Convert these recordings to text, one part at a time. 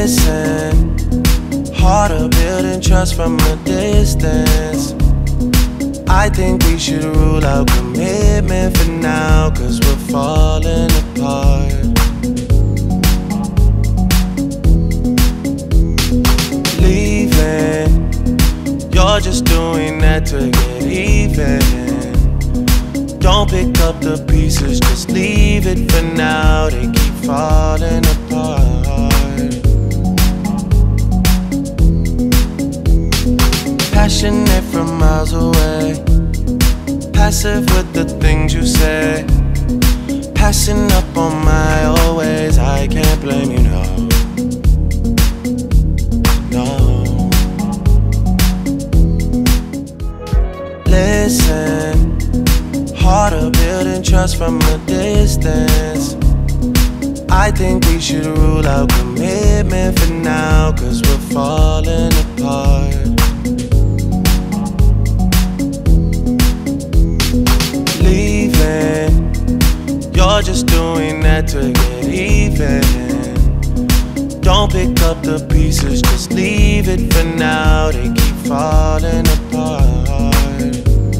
Listen, harder building trust from a distance. I think we should rule out commitment for now, 'cause we're falling apart. Leaving, you're just doing that to get even. Don't pick up the pieces, just leave it for now. They keep falling apart. Passionate from miles away, passive with the things you say, passing up on my always. I can't blame you, no. No. Listen, harder building trust from a distance. I think we should rule out commitment for now, 'cause we're falling apart. Leaving, you're just doing that to get even. Don't pick up the pieces, just leave it for now. They keep falling apart.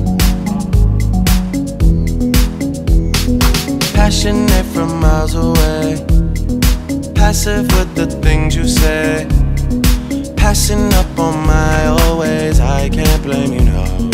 Passionate from miles away, passive with the things you say, passing up on my always. I can't blame you, no.